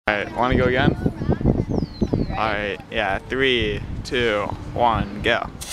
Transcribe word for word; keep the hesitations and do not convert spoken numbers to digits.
Alright, want to go again? Alright, yeah, three, two, one, go.